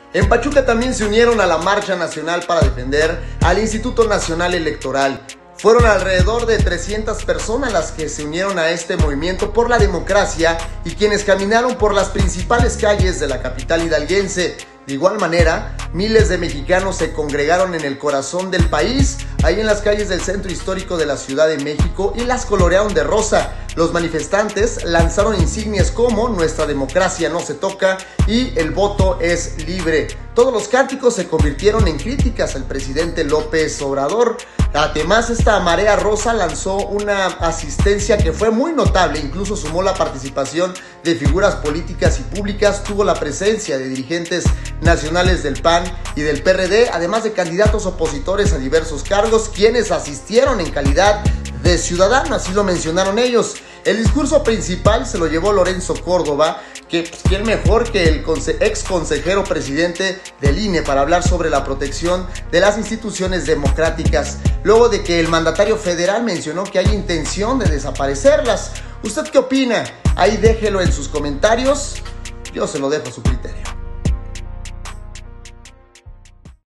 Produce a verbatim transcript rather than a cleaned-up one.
En Pachuca también se unieron a la marcha nacional para defender al Instituto Nacional Electoral. Fueron alrededor de trescientas personas las que se unieron a este movimiento por la democracia y quienes caminaron por las principales calles de la capital hidalguense. De igual manera, miles de mexicanos se congregaron en el corazón del país, ahí en las calles del centro histórico de la Ciudad de México, y las colorearon de rosa. Los manifestantes lanzaron insignias como "Nuestra democracia no se toca" y "El voto es libre". Todos los cánticos se convirtieron en críticas al presidente López Obrador. Además, esta marea rosa lanzó una asistencia que fue muy notable, incluso sumó la participación de figuras políticas y públicas, tuvo la presencia de dirigentes nacionales del P A N y del P R D, además de candidatos opositores a diversos cargos, quienes asistieron en calidad de ciudadano, así lo mencionaron ellos. El discurso principal se lo llevó Lorenzo Córdoba, que pues, quién mejor que el ex consejero presidente del I N E para hablar sobre la protección de las instituciones democráticas, luego de que el mandatario federal mencionó que hay intención de desaparecerlas. ¿Usted qué opina? Ahí déjelo en sus comentarios, yo se lo dejo a su criterio.